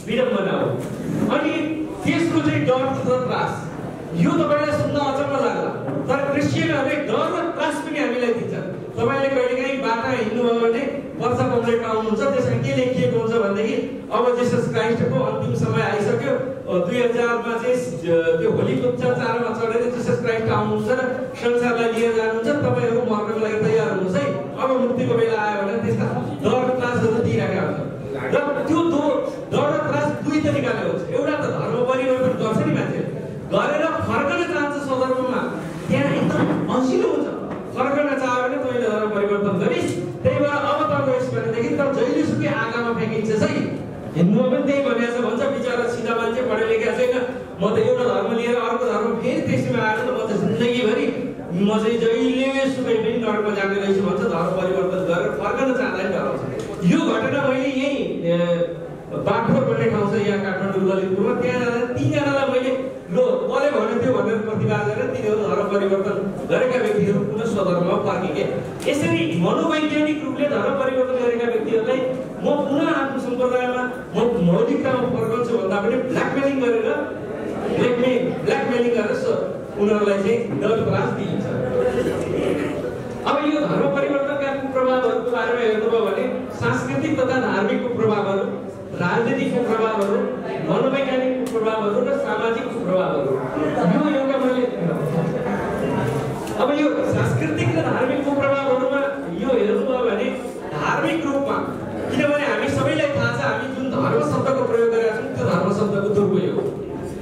विडम्बना हो। अनि त्यसको चाहिँ डर तथा त्रास यो तपाईलाई सुन्न अचम्म लाग्ला, तर क्रिस्चियनहरूले डर र त्रास पनि हामीलाई दिन्छ। तपाईले कहिलेकाहीँ बाटा हिँड्नुभयो भने पर्चा पम्पलेट आउनुहुन्छ, त्यसमा के लेखिएको हुन्छ भनेदेखि अब जिसस क्राइस्टको अन्तिम समय आइसक्यो, दुई हजारमा चाहिँ त्यो होलीको चाडमा चढेर जिसस क्राइस्ट आउनुहुन्छ र संसारलाई लिएर जानुहुन्छ, तपाईँहरू मर्नको लागि तयार हुनुहोस् है, अब मुक्तिको बेला आयो भने त्यसका डर त्रासहरू दिइरहेका हुन्छ। र त्यो दो डर र त्रास दुई तरिकाले हुन्छ। एउटा त धर्म परिवर्तन गर्छ नि मान्छे, गरेर फर्कन चाहन्छ स्वधर्ममा, त्यहाँ एकदम असिलो हुन्छ। फर्कन चाह्यो भने तैँले धर्म परिवर्तन गरिस्, त्यही भएर अब त गइस् भनेदेखि त जहिलेसुकै आगामा फ्याँकिन्छस् है। हिन्दूमा पनि त्यही भनेको छ, भन्छ बिचरा सिधा मान्छे पढे लेखेको छैन, म त एउटा धर्म लिएर अर्को धर्म फेरि त्यसैमा आएर त म त जिन्दगीभरि म चाहिँ जहिलेसुकै पनि नरकमा जाने रहेछु भन्छ। धर्म परिवर्तन गरेर फर्कन चाहँदैन डराउँछ। यो घटना मैले यही बागडोर भन्ने ठाउँ छ यहाँ काठमाडौँ ललितपुरमा, त्यहाँ जाँदा तीनजनालाई मैले लो कसले भन्यो त्यो भनेर प्रतिवाद गरेर तिनीहरू धर्म परिवर्तन गरेका व्यक्तिहरू पुनः स्वधर्ममा फर्किए। यसरी मनोवैज्ञानिक रूपले धर्म परिवर्तन गरेका व्यक्तिहरूलाई म पुनः आफ्नो सम्प्रदायमा म मौलिकतामा फर्कन्छु भन्दा पनि ब्ल्याकमेलिङ गरेर ब्ल्याकमेल ब्ल्याकमेलिङ गरेर उनीहरूलाई चाहिँ गलत त्रास दिइन्छ। अब यो धर्म परिवर्तनका कुप्रभावहरूको बारेमा हेर्नुभयो भने सांस्कृतिक तथा धार्मिक कुप्रभावहरू, राजनीतिक कुप्रभावहरू, मनोवैज्ञानिक कुप्रभावहरू र सामाजिक कुप्रभावहरू, यो एउटा मैले अब यो सांस्कृतिक र धार्मिक कुप्रभावहरूमा यो हेर्नुभयो भने धार्मिक रूपमा, किनभने हामी सबैलाई थाहा छ हामी जुन धर्म शब्दको प्रयोग गरेका छौँ त्यो धर्म शब्दको दुरुपयोग हो।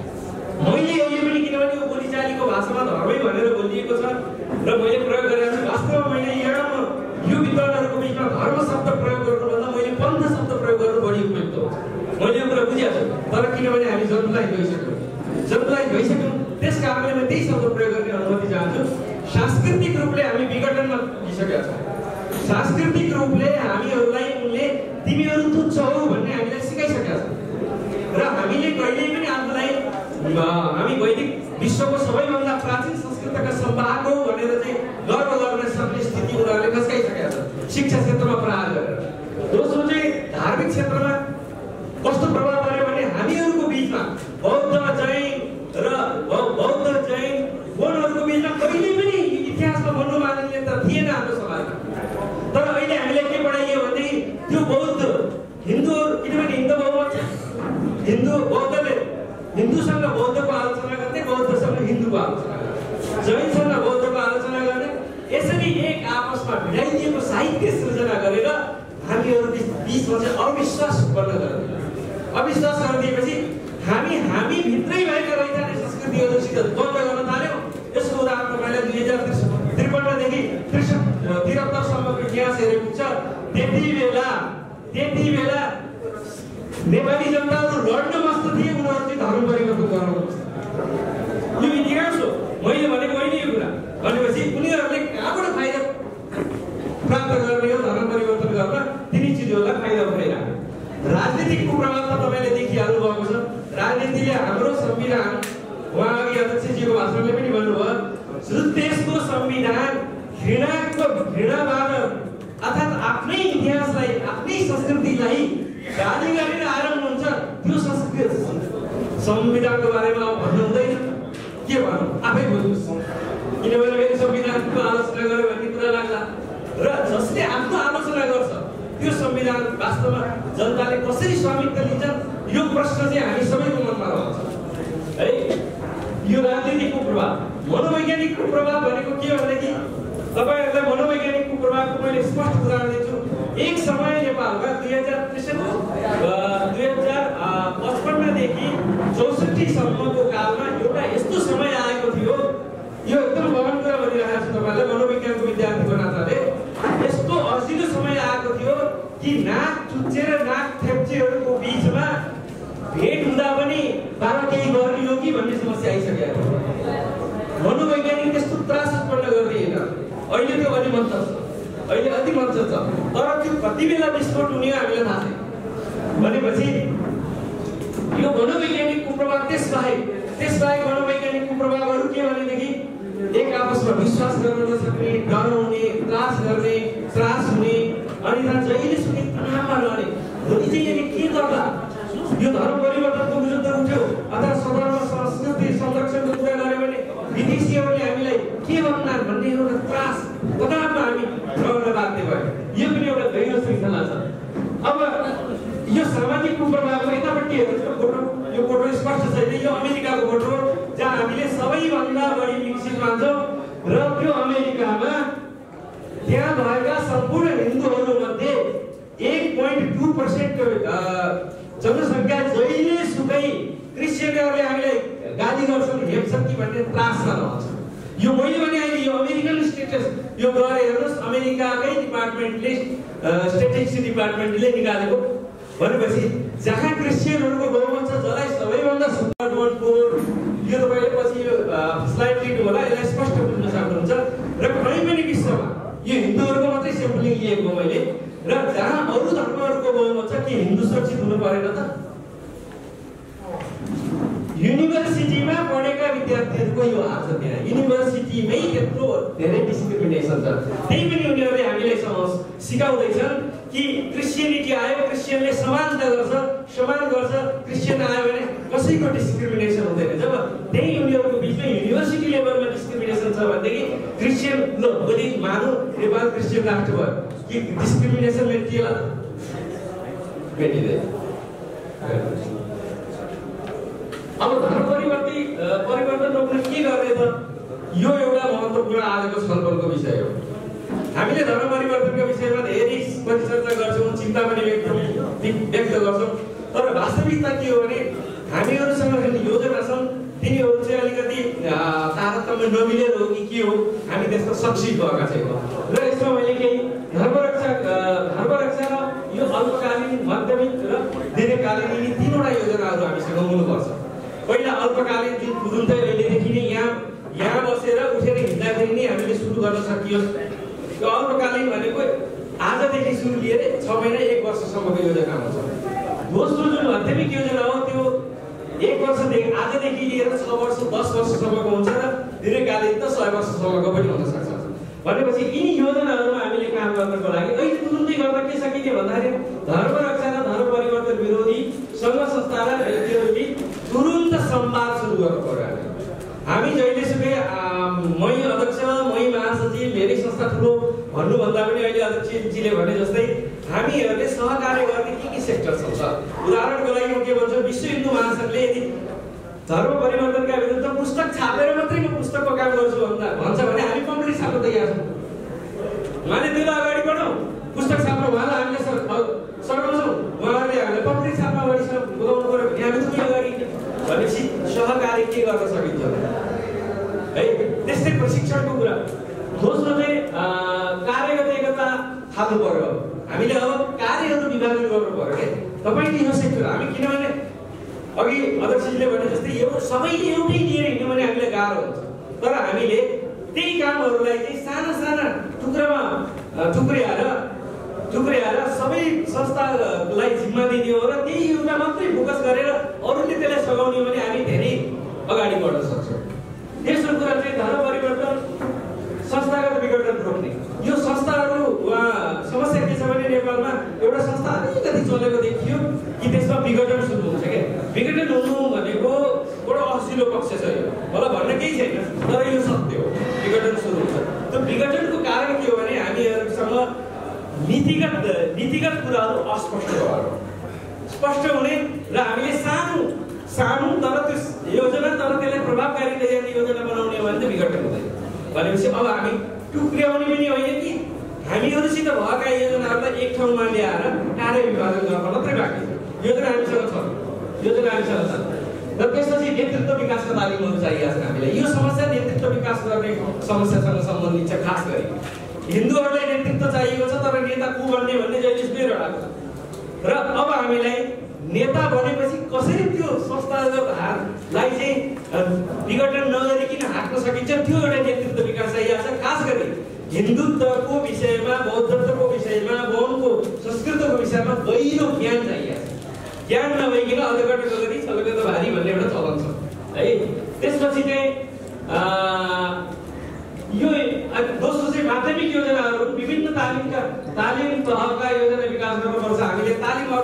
मैले अहिले पनि किनभने यो बोलीचालीको भाषामा धर्मै भनेर बोलिएको छ र मैले प्रयोग गरेको छु, वास्तवमा मैले एउटा यो विद्वानहरूको बिचमा धर्म शब्द प्रयोग गर्नुभन्दा मैले पन्थ शब्द प्रयोग गर्नु बढी उपयुक्त हुन्छ। मैले यो कुरा बुझेको छु, तर किनभने हामी जन्मलाई गइसक्यौँ जन्मलाई गइसक्यौँ त्यस कारणले म त्यही शब्द प्रयोग गर्ने अनुमति चाहन्छु। सांस्कृतिक रूपले हामी विघटनमा पुगिसकेका छौँ। सांस्कृतिक रूपले हामीहरूलाई उनले तिमीहरू तुच्छ हौ भन्ने हामीलाई सिकाइसकेका छ र हामीले कहिल्यै पनि आफूलाई हामी वैदिक विश्वको सबैभन्दा प्राचीन संस्कृतिका सम्वाहक हौ भनेर चाहिँ गर्व गर्न सक्ने स्थिति उनीहरूले खस्काइसकेका छ शिक्षा क्षेत्रमा प्रहार गरेर। दोस्रो चाहिँ धार्मिक क्षेत्रमा कस्तो प्रभाव पर्यो भने हामीहरूको बिचमा बौद्ध जैन र बौद्ध जैन बोनहरूको बिचमा कहिले पनि इतिहासमा भन्नु मानिने त थिएन हाम्रो समाजमा। तर अहिले हामीले के पढाइयो भने त्यो बौद्ध हिन्दूहरू, किनभने हिन्दू बहुमत छ, हिन्दू बौद्धले हिन्दूसँग बौद्धको आलोचना गर्ने, बौद्धसँग हिन्दूको आलोचना गर्ने, जैनसँग बौद्धको आलोचना गर्ने, यसरी एक आपसमा भिडाइदिएको साहित्य सृजना गरेर हामीहरू बिचमा चाहिँ अविश्वास उत्पन्न गर्ने। अविश्वास गरिदिएपछि हामी हामी भित्रै भएका रहिजाने संस्कृतिहरूसित द्वन्द्व गर्न थाल्यौँ। यसको उदाहरण तपाईँलाई दुई हजार त्रिपन्नदेखि त्रिसठ त्रिहत्तरसम्मको इतिहास हेरेको छ। त्यति बेला त्यति बेला नेपाली जनताहरू लड्न मस्त थिए, उनीहरू चाहिँ धर्म परिवर्तन गर्न मस्त। यो इतिहास हो, मैले भनेको होइन यो कुरा। भनेपछि उनीहरूले कहाँबाट फाइदा प्राप्त गर्ने हो धर्म परिवर्तन गर्न, तिनी चिजहरूलाई फाइदा भइरहेको। राजनीतिक कुप्रभाव त तपाईँले देखिहाल्नु भएको छ। राजनीतिले हाम्रो संविधान, उहाँ अघि अध्यक्षजीको भाषणले पनि भन्नुभयो, जुन देशको संविधान घृणाको घृणाबाट अर्थात् आफ्नै इतिहासलाई आफ्नै संस्कृतिलाई गाली गरेर आरम्भ हुन्छ, त्यो संस्कृति संविधानको बारेमा भन्नु हुँदैन। के भनौँ, आफै बुझ्नुहोस्, किनभने फेरि संविधानको आलोचना गर्यो भन्ने कुरा लाग्ला र जसले आफ्नो आलोचना गर्छ त्यो संविधान वास्तवमा जनताले कसरी स्वामित्व लिन्छन् यो प्रश्न चाहिँ हामी सबैको मनमा रहन्छ है। यो राजनीतिक कुप्रभाव, मनोवैज्ञानिक कुप्रभाव भनेको के भनेदेखि तपाईँहरूलाई मनोवैज्ञानिक कुप्रभावको मैले स्पष्ट उदाहरण दिन्छु। एक समय नेपालमा दुई हजार त्रिसठी दुई हजार पचपन्नदेखि चौसठीसम्मको कालमा एउटा यस्तो समय आएको थियो, यो एकदम गहन कुरा भनिरहेको छु तपाईँलाई मनोविज्ञानको विद्यार्थीको नाताले, यस्तो असिलो समय आएको थियो कि नाक चुच्चेर नाक थेप्चेहरूको बिचमा भेट हुँदा पनि बाह्र केही गरियो कि भन्ने समस्या आइसकेको थियो। मनोवैज्ञानिक त्यस्तो त्रास उत्पन्न गरिदिएन। अहिले त्यो अधिमञ्च छ, अहिले अधिमञ्च छ, तर त्यो कति बेला विस्फोट हुने हामीलाई थाहा छैन। भनेपछि यो मनोवैज्ञानिक कुप्रभाव त्यसबाहेक त्यसबाहेक मनोवैज्ञानिक कुप्रभावहरू के भनेदेखि एक आपसमा विश्वास गर्न नसक्ने, डराउने, त्रास गर्ने, त्रास हुने, अनि जहिलेसुकै तनावमा रहने। भोलि चाहिँ यसले के गर्ला यो धर्म परिवर्तनको विरुद्ध उठ्यो अथवा सदर्म संस्कृति संरक्षणको कुरा गर्यो भने विदेशीहरूले हामीलाई के भन्ला भन्ने एउटा त्रास तनावमा हामी रहन बाध्य भयो। यो पनि एउटा गहिरो श्रृङ्खला छ। अब यो सामाजिक कुप्रभावको यतापट्टि हेर्नु फोटो, यो फोटो स्पष्ट छैन, यो अमेरिकाको फोटो जहाँ हामीले सबैभन्दा बढी विकसित मान्छौँ र त्यो अमेरिकामा त्यहाँ भएका सम्पूर्ण हिन्दूहरूमध्ये एक पोइन्ट टू पर्सेन्ट जनसङ्ख्या जहिले सुकै क्रिस्चियनहरूले हामीलाई गाली गर्छन्, हेप्छन् कि भन्ने त्रासमा रहन्छ। यो मैले भने अहिले यो अमेरिकन स्टेटस यो गएर हेर्नुहोस्, अमेरिकाकै डिपार्टमेन्टले स्टेटिस्टिक्स डिपार्टमेन्टले निकालेको भनेपछि जहाँ क्रिस्चियनहरूको बहुमत छ, जसलाई सबैभन्दा सुपरमोटपोर, यो तपाईँले पछि स्लाइड लिनु होला, यसलाई स्पष्ट बुझ्न सक्नुहुन्छ। र कुनै पनि विश्वमा यो हिन्दूहरूको मात्रै सेम्पलिङ लिएको मैले, र जहाँ अरू धर्महरूको बहुमत छ, के हिन्दू सुरक्षित हुनु परेन त? युनिभर्सिटीमा पढेका विद्यार्थीहरूको यो हाल छ, त्यहाँ युनिभर्सिटीमै त्यत्रो धेरै डिस्क्रिमिनेसन छ। त्यही पनि उनीहरूले हामीलाई सिकाउँदैछन् कि क्रिस्चियनिटी आयो, क्रिस्चियनले समानता गर्छ, समान गर्छ, क्रिस्चियन आयो भने कसैको डिस्क्रिमिनेसन हुँदैन। जब त्यही उनीहरूको बिचमा युनिभर्सिटी लेभलमा डिस्क्रिमिनेसन छ भनेदेखि क्रिस्चियन ल भोलि मानौ नेपाल क्रिस्चियन राष्ट्र भयो कि डिस्क्रिमिनेसन मेटिएला मेटिँदैन। अब धर्म परिवर्तन परिवर्तन रोक्न के गर्ने त? यो एउटा महत्त्वपूर्ण आजको छलफलको विषय हो। हामीले धर्म परिवर्तनको विषयमा धेरै परिचर्चा गर्छौँ, चिन्ता पनि व्यक्त व्यक्त गर्छौँ, तर वास्तविकता के हो भने हामीहरूसँग जुन योजना छन् तिनीहरू चाहिँ अलिकति तारतम्य नमिलेर हो कि के हो, हामी त्यसमा सक्षम भएका छैनौँ। र यसमा मैले केही धर्मरक्षा धर्मरक्षा र यो अल्पकालीन, माध्यमिक र दीर्घकालीन यी तिनवटा योजनाहरू हामीसँग हुनुपर्छ। पहिला अल्पकालीन जुन तुरुन्तै अहिलेदेखि नै यहाँ यहाँ बसेर उठेर हिँड्दाखेरि नै हामीले सुरु गर्न सकियोस्। त्यो अल्पकालीन भनेको आजदेखि सुरु लिएर छ महिना एक वर्षसम्मको योजना हुन्छ। दोस्रो जुन माध्यमिक योजना हो त्यो एक वर्षदेखि आजदेखि लिएर छ वर्ष दस वर्षसम्मको हुन्छ र दीर्घकालीन त सय वर्षसम्मको पनि हुन सक्छ। भनेपछि यी योजनाहरूमा हामीले काम गर्नको लागि अहिले तुरुन्तै गर्न के सकिने भन्दाखेरि धर्म रक्षा र धर्म परिवर्तन विरोधी सङ्घ संस्था र व्यक्तिहरूले तुरुन्त संवाद सुरु गर्नु पर्यो। हामी जहिलेसुकै मै अध्यक्ष, मै महासचिव, मेरै संस्था ठुलो भन्नुभन्दा पनि अहिले अध्यक्षजीले भने जस्तै हामीहरूले सहकार्य गर्ने के के सेक्टर छ। उदाहरणको लागि म के भन्छु, विश्व हिन्दू महासङ्घले यदि धर्म परिवर्तनका विरुद्ध पुस्तक छापेर मात्रै म पुस्तकको काम गर्छु भन्दा भन्छ भने हामी पम्पलेट छाप्न तयार छौँ। उहाँले त्यसलाई अगाडि बढाउँ, पुस्तक छाप्न उहाँलाई हामीले सघाउँछौँ, उहाँहरूले हामीलाई पम्पलेट छाप्न अगाडि बुझाउनु पऱ्यो भने हामी पनि अगाडि भनेपछि सहकार्य के गर्न सकिन्छ है। त्यस्तै प्रशिक्षणको कुरा। दोस्रो चाहिँ कार्यगत एकता थाल्नु पर्यो। हामीले अब कार्यहरू विभाजन गर्नु पर्यो क्या तपाईँले यो सेक्टर हामी, किनभने अघि अध्यक्षजीले भने जस्तै यो सबैले एउटै लिएर हिँड्यो भने हामीलाई गाह्रो हुन्छ। तर हामीले त्यही कामहरूलाई चाहिँ साना साना टुक्रामा टुक्र्याएर टुक्र्याएर सबै संस्थालाई जिम्मा दिने हो र त्यही युगमा मात्रै फोकस गरेर अरूले त्यसलाई सघाउने भने हामी धेरै अगाडि बढ्न सक्छौँ। तेस्रो कुरा चाहिँ धर्म परिवर्तन संस्थागत विघटन रोक्ने। यो संस्थाहरू समस्या के छ भने नेपालमा एउटा संस्था अलिकति चलेको देखियो कि त्यसमा विघटन सुरु हुन्छ क्या। विघटन हुनु भनेको बडो असिलो पक्ष छ, यो मलाई भन्न केही छैन, तर यो सत्य हो, विघटन सुरु हुन्छ। त्यो विघटनको कारण के हो भने हामीहरूसँग नीतिगत नीतिगत कुराहरू अस्पष्ट भयो, स्पष्ट हुने र हामीले सानो सानो तर त्यो योजना तर त्यसलाई प्रभावकारी ल्याउने योजना बनाउने हो भने त विघटन हुँदैन। भनेपछि अब हामी टुक्र्याउने पनि होइन कि हामीहरूसित भएका योजनाहरूलाई एक ठाउँमा ल्याएर कार्य विभाजन गर्न मात्रै बाँकी छ। योजना हामीसँग छ, योजना हामीसँग छ र त्यसपछि नेतृत्व विकासका तालिमहरू चाहिएको छ हामीलाई। यो समस्या नेतृत्व विकास गर्ने समस्यासँग सम्बन्धित छ। खास गरी हिन्दूहरूलाई नेतृत्व चाहिएको छ तर नेता को बन्ने भन्ने जहिलेसुकै रडाएको छ। र अब हामीलाई नेता बनेपछि कसरी त्यो संस्थागत हातलाई चाहिँ विघटन नगरिकन हाँक्न सकिन्छ, त्यो एउटा नेतृत्व विकास चाहिएको छ। खास गरी हिन्दुत्वको विषयमा, बौद्धत्वको विषयमा, बौद्धको संस्कृतिको विषयमा गहिरो ज्ञान चाहिएको छ। ज्ञान नभइकन अधगट गरी छलगत भारी भन्ने एउटा चलन छ है। त्यसपछि चाहिँ यो दोस्रो चाहिँ माध्यमिक योजनाहरू, विभिन्न तालिमका तालिम तहका योजना विकास गर्नुपर्छ। हामीले तालिम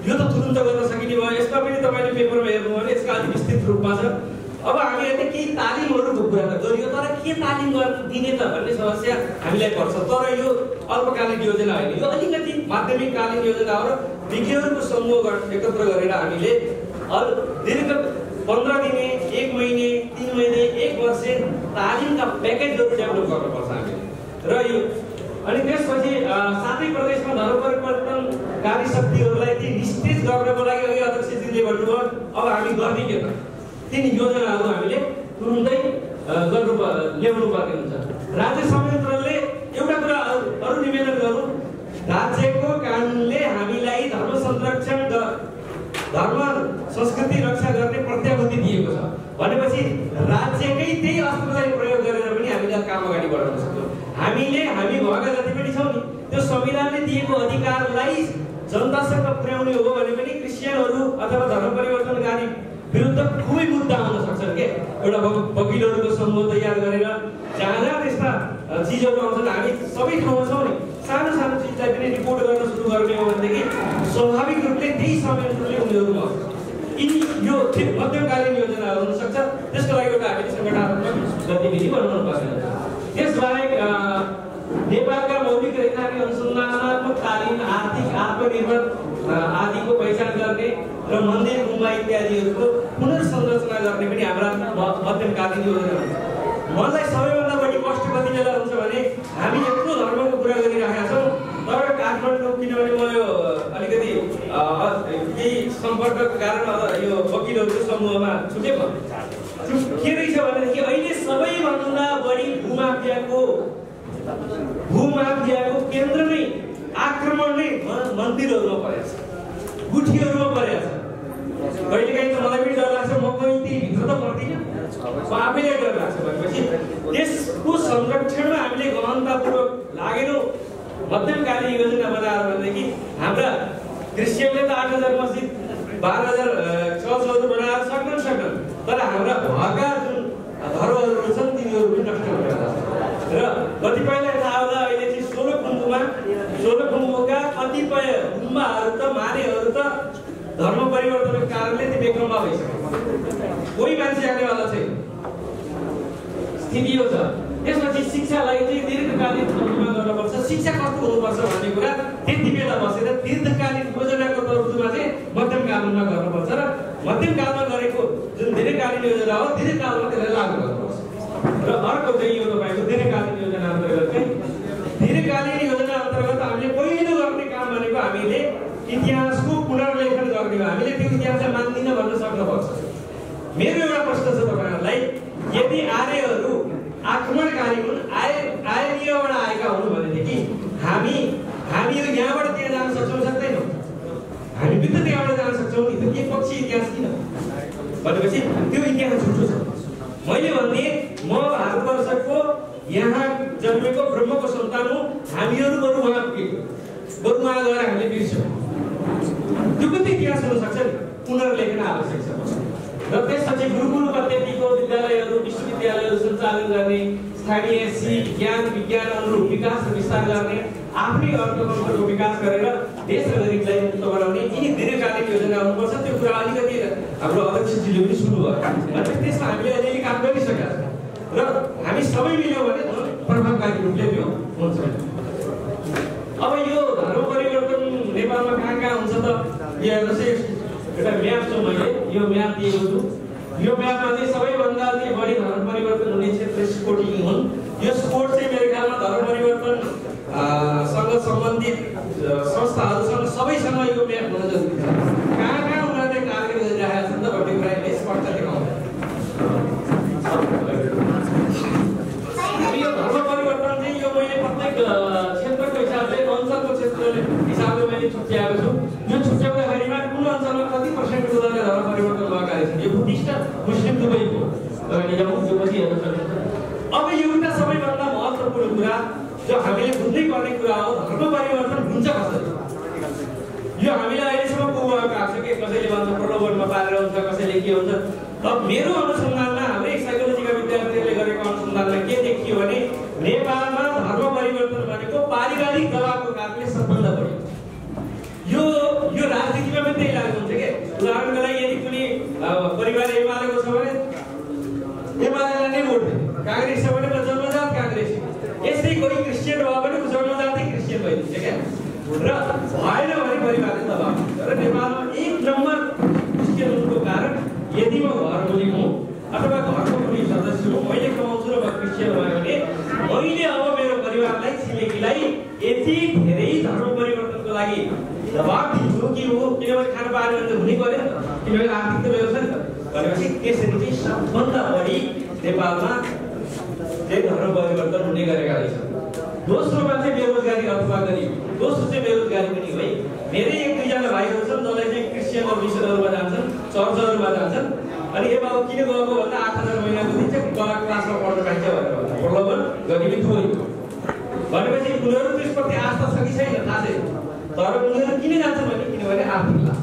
यो त तुरुन्त गर्न सकिने भयो। यसमा पनि तपाईँले पेपरमा हेर्नु भने यसका अलिक विस्तृत रूपमा छ। अब हामीहरूले केही तालिमहरूको कुरा त गरियो, तर के तालिम गर्न दिने त भन्ने समस्या हामीलाई पर्छ। तर यो अल्पकालीन योजना होइन, यो अलिकति माध्यमिककालीन योजना हो र विज्ञहरूको समूह एकत्र गरेर हामीले दीर्घ पन्ध्र दिने, एक महिने, तीन महिने, एक वर्ष तालिमका प्याकेजहरू डेभलप गर्नुपर्छ हामीले। र यो अनि त्यसपछि सातै प्रदेशमा धर्म परिवर्तनकारी शक्तिहरूलाई ती निस्तेज गर्नको लागि अघि अध्यक्षजीले भन्नुभयो, अब हामी गर्ने के त? तीन योजनाहरू हामीले तुरुन्तै गर्नु ल्याउनु पर्ने हुन्छ। राज्य संयन्त्रले एउटा कुरा अरू निवेदन गरौँ, राज्यको कानुनले हामीलाई धर्म संरक्षण धर्म संस्कृति रक्षा गर्ने प्रत्याभूति दिएको छ भनेपछि राज्यकै त्यही अस्त्रलाई प्रयोग गरेर पनि हामीले काम अगाडि बढाउन सक्छौँ। हामीले हामी भएका जति पनि छौँ नि त्यो संविधानले दिएको अधिकारलाई जनतासँग पुर्याउने हो भने पनि क्रिस्चियनहरू अथवा धर्म परिवर्तनकारी विरुद्ध खुबै मुद्दा आउन सक्छन् के। एउटा वकिलहरूको समूह तयार गरेर जहाँ जहाँ त्यस्ता चिजहरू आउँछन्, हामी सबै ठाउँमा छौँ नि, सानो सानो चिजलाई पनि रिपोर्ट गर्न सुरु गर्ने हो भनेदेखि स्वाभाविक रूपले त्यही संयन्त्रले उनीहरूमा यिनी यो मध्यमकालीन योजनाहरू हुनसक्छ। त्यसको लागि एउटा हामीले सङ्गठनात्मक गतिविधि बनाउनु पर्छ। त्यसबाहेक नेपालका मौलिक रेखाकी अनुसन्धानात्मक तालिम, आर्थिक आत्मनिर्भर आदिको पहिचान गर्ने र मन्दिर गुम्बा इत्यादिहरूको पुनर्संरचना गर्ने पनि हाम्रा मध्यमकालीन योजना हुन्छ। मलाई सबैभन्दा बढी कष्ट कति बेला हुन्छ भने हामी यत्रो धर्मको कुरा गरिरहेका छौँ, तर काठमाडौँ किनभने म यो अलिकति केही सम्पर्कको कारण यो वकिलहरूको समूहमा छुटेको के रहेछ भनेदेखि अहिले सबैभन्दा बढी भूमाफियाको भूमाफियाको केन्द्र नै आक्रमण नै मन्दिरहरूमा परेको छ, गुठीहरूमा परेको छ। कहिलेकाहीँ त मलाई पनि डर लाग्छ, म कोही त्यहीभित्र त पर्दिनँ, म आफैलाई डर लाग्छ। भनेपछि त्यसको संरक्षणमा हामीले गहनतापूर्वक लागेनौँ। मध्यमकालीन योजना बनाएर भनेदेखि हाम्रा क्रिस्चियनले त आठ हजार मस्जिद, बाह्र हजार चर्चहरू बनाएर सक्छन् सक्छन् तर हाम्रा भएका जुन धर्महरू छन् तिनीहरू पनि नष्ट भएर जान्छ। र कतिपयलाई थाहा होला अहिले चाहिँ सोह्रखुम्बुमा सोह्रखुम्बुका कतिपय गुम्बाहरू त मानेहरू त धर्म परिवर्तनको कारणले त्यो बेक्रममा भइसक्यो, कोही मान्छे आउनेवाला छैन, स्थिति यो छ। त्यसपछि शिक्षालाई चाहिँ दीर्घकालीन रूपमा गर्नुपर्छ। शिक्षा कस्तो हुनुपर्छ भन्ने कुरा त्यति बेला बसेर दीर्घकालीन योजनाको तर्जुमा चाहिँ मध्यमकालीनमा गर्नुपर्छ र मध्यमकालमा गरेको जुन दीर्घकालीन योजना हो दीर्घकालमा त्यसलाई लागू गर्नुपर्छ। र अर्को चाहिँ यो तपाईँको दीर्घकालीन योजना अन्तर्गत चाहिँ दीर्घकालीन योजना अन्तर्गत हामीले पहिलो गर्ने काम भनेको हामीले इतिहासको पुनर्लेखन गर्ने हो। हामीले त्यो इतिहासलाई मान्दिन भन्न सक्नुपर्छ। मेरो एउटा प्रश्न छ तपाईँहरूलाई, यदि आर्यहरू आक्रमणकारी हुन्, आर्य आर्यबाट आएका हुन् भनेदेखि हामी हामी यो यहाँबाट त्यहाँ जान सक्छौँ सक्दैनौँ? हामी पनि त त्यहाँबाट जान सक्छौँ नि त, एक पक्षी इतिहास किन भनेपछि त्यो इतिहास झुटो छ। मैले भने म भारतवर्षको यहाँ जन्मेको ब्रह्मको सन्तान हुँ, हामीहरू बरु उहाँ पुगेको, बरु उहाँ गएर हामीले बिर्स्यौँ। त्यो पनि इतिहास हुनसक्छ नि, पुनर्लेखन आवश्यक छ। र त्यसपछि गुरुकुल पद्धतिको विद्यालयहरू, विश्वविद्यालयहरू सञ्चालन गर्ने, स्थानीय सिप ज्ञान विज्ञान अनुरूप विकास र विस्तार गर्ने, आफ्नै अर्थतन्त्रको विकास गरेर देश र गरिबलाई मुक्त बनाउने यिनी दीर्घकालीन योजना हुनुपर्छ। त्यो कुरा अलिकति हाम्रो अध्यक्षजीले पनि सुन्नुभयो। अनि त्यसमा हामीले अलिअलि काम गरिसकेका छौँ र हामी सबै मिल्यौँ भने प्रभावकारी रूपले त्यो हुन्छ। अब यो धर्म परिवर्तन नेपालमा कहाँ कहाँ हुन्छ त यहाँ हेर्नुहोस्, एउटा म्याप छ, मैले यो म्याप दिएको छु। यो म्यापमा चाहिँ सबैभन्दा चाहिँ बढी धर्म परिवर्तन हुने क्षेत्र स्पोर्ट हुन्। यो स्पोर्ट चाहिँ मेरो ख्यालमा धर्म परिवर्तन सँग सम्बन्धित संस्थाहरूसँग सबैसँग यो म्याप हुन जरुरी छ। कहाँ कहाँ उनीहरूले कार्य गरिरहेका छन् त भन्ने कुरा यसले स्पष्ट देखाउँछ। यो धर्म परिवर्तन चाहिँ यो मैले प्रत्येक क्षेत्रको हिसाबले अञ्चलको क्षेत्रले हिसाबले मैले छुट्याएको छु। यो छुट्याउँदाखेरिमा कुन अञ्चलमा कति पर्सेन्टको दरले धर्म परिवर्तन लगाएको छ, यो बुद्धिस्ट मुस्लिम दुवैको तपाईँले यो पछि हेर्न सक्नुहुन्छ। अब एउटा सबैभन्दा महत्त्वपूर्ण कुरा जो हामीले बुझ्नै पर्ने कुरा हो, धर्म परिवर्तन हुन्छ कसरी। यो हामीलाई अहिलेसम्म पुगेको आएको छ कि कसैले भन्छ प्रलोभनमा पारेर हुन्छ, कसैले के हुन्छ। अब मेरो अनुसन्धानमा हाम्रै साइकोलोजीका विद्यार्थीहरूले गरेको अनुसन्धानमा के देखियो भने नेपालमा धर्म परिवर्तन भनेको पारिवारिक दबावको कारणले सबभन्दा बढी। यो यो राजनीतिमा पनि र भएन भने परिवारले दबाब दिन्छ र नेपालमा एक नम्बर क्रिस्चियन हुनुको कारण यदि म घर मुली हुँ अथवा घरको कुनै सदस्य हुँ, मैले कमाउँछु र म क्रिस्चियन भयो भने मैले अब मेरो परिवारलाई छिमेकीलाई यति धेरै धर्म परिवर्तनको लागि दबाब दिन्छु कि हो, किनभने खाना पानी भने हुनै पर्यो नि त, किनभने आर्थिक त व्यवस्था नि त भनेपछि त्यसरी चाहिँ सबभन्दा बढी नेपालमा चाहिँ धर्म परिवर्तन हुने गरेका रहेछन्। दोस्रोमा चाहिँ बेरोजगारी अथवा गरिब, दोस्रो चाहिँ बेरोजगारी पनि है। मेरै एक दुईजना भाइहरू छन् जसलाई चाहिँ क्रिस्चियन मिसनहरूमा जान्छन्, चर्चहरूमा जान्छन्, अनि ए बाबु किन गएको भन्दा आठ हजार महिनाको दिन्छ कला क्लासमा पढ्न पाइन्छ भनेर भन्छ, प्रलोभन गरिबी थोरै भनेपछि उनीहरू त्यसप्रति आस्था छ कि छैन थाहा छैन, तर उनीहरू किन जान्छन् भने किनभने आर्थिक लाभ।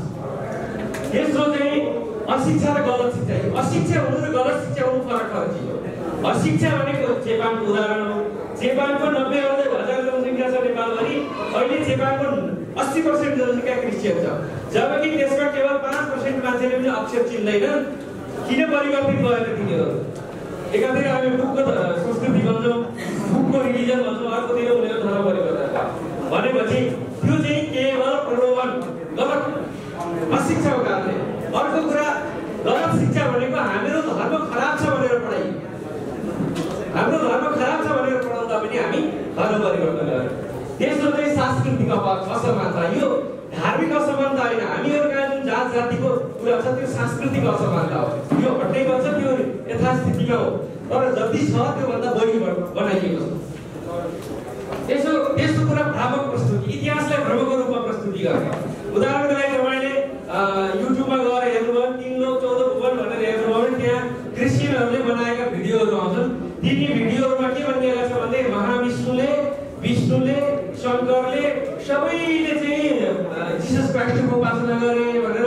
तेस्रो चाहिँ अशिक्षा र गलत शिक्षा। अशिक्षा हुनु र गलत शिक्षा हुनु फरक फरक चिज हो। अशिक्षा भनेको चेपाङको उदाहरण हो। चेपाङको नब्बे हजार जनसङ्ख्या छ नेपालभरि, अहिले चेपाङको अस्सी पर्सेन्ट जनसङ्ख्या क्रिस्चियन छ, जबकि त्यसमा केवल पाँच पर्सेन्ट मान्छेले पनि अक्षर चिन्दैन। किन परिवर्तित भएन तिनीहरू? एकातिर हामी बुकको संस्कृति भन्छौँ, बुकको रिलिजन भन्छौँ, अर्कोतिर उनीहरू धर्म परिवर्तन भनेपछि त्यो चाहिँ केवल प्रलोभन, गलत अशिक्षाको कारणले। अर्को कुरा गलत शिक्षा भनेको हाम्रो धर्म खराब छ भनेर पढाइ, हाम्रो धर्म खराब छ भनेर पढाउँदा पनि हामी धर्म परिवर्तन गर्छौँ। तेस्रो चाहिँ सांस्कृतिक असमानता। यो धार्मिक असमानता होइन, हामीहरूका जुन जात जातिको कुरा छ त्यो सांस्कृतिक असमानता हो। यो हट्नै पर्छ, त्यो यथास्थितिमा हो, तर जति छ त्योभन्दा बढी बनाइएको छ। त्यसो त्यस्तो कुरा भ्रामक प्रस्तुति, इतिहासलाई भ्रमको रूपमा प्रस्तुति गर्ने। उदाहरणको लागि तपाईँले युट्युबमा गएर हेर्नुभयो तीन लोक चौध भुवन भनेर हेर्नुभयो भने त्यहाँ क्रिस्चियनहरूले बनाएका भिडियोहरू आउँछन्। ती भिडियोहरूमा के भनिएको छ भने महाविष्णुले, विष्णुले, शङ्करले सबैले चाहिँ जिसस क्राइस्टको उपासना गरे भनेर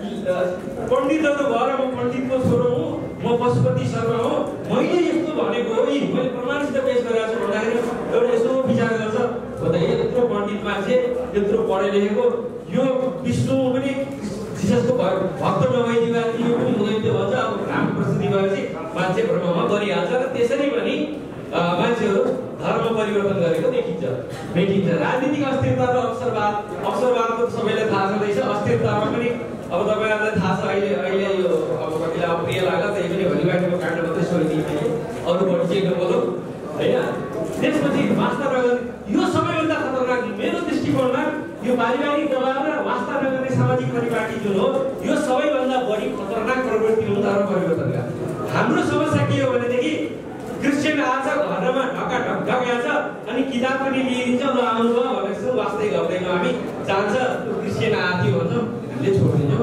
पण्डितहरू भएर म पण्डितको छोरो हुँ, म पशुपति शर्मा हो, मैले यस्तो भनेको हो, मैले प्रमाणित पेश गरेको छु भन्दाखेरि एउटा यसो विचार गर्छ हो त, यत्रो पण्डित मान्छे, यत्रो पढे लेखेको, यो विष्णु पनि जिससको भक्त नभइदियो भने यो पनि हुँदैन थियो भन्छ। अब राम प्रस्तुति भएपछि मान्छे भ्रममा गरिहाल्छ र त्यसरी पनि मान्छेहरू धर्म परिवर्तन गरेको देखिन्छ भेटिन्छ। राजनीतिक अस्थिरता र अवसरवाद, अवसरवादको सबैलाई थाहा छँदैछ, अस्थिरतामा पनि अब तपाईँहरूलाई थाहा छ। अहिले अहिले यो अब कतिलाई अप्रिय लाग्ला, त्यही पनि भोलिबाटको काण्ड मात्रै सोधिदिए, अरू बढी चाहिँ नबोलौँ होइन। त्यसपछि वास्ता नगर्ने, यो सबैभन्दा खतरनाक मेरो दृष्टिकोणमा यो पारिवारिक दबाव र वास्ता नगर्ने सामाजिक परिपाटी जुन हो, यो सबैभन्दा बढी खतरनाक प्रवृत्ति हो धर्म परिवर्तनका। हाम्रो समस्या के हो भनेदेखि क्रिस्चियन आछ, घरमा ढक्का ढक्का छ, अनि किताब पनि लिइदिन्छ, ल आउनुभयो भनेर वास्तै गर्दैनौँ हामी, जान्छ क्रिस्चियन आथ्यो भन्छौँ, हामीले छोडिदिन्छौँ।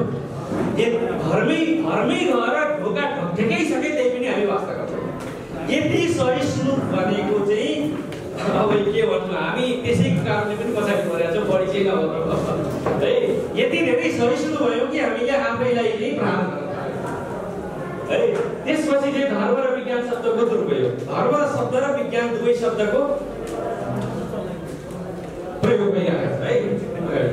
घरमै घरमै गएर ढोका ढकेकै त्यही पनि हामी वास्ता गर्छौँ। यति सहिष्णु भनेको चाहिँ अब के भन्नु, हामी त्यसैको कारणले पनि पछाडि परेका छौँ, बढी चाहिँ नभएको है। यति धेरै सहिष्णु भयो कि हामीले आफैलाई नै प्राप्त है। त्यसपछि चाहिँ धर्म र विज्ञान शब्दको दुरुपयोग, धर्म र शब्द र विज्ञान दुवै शब्दको प्रयोग भइरहेको छ है।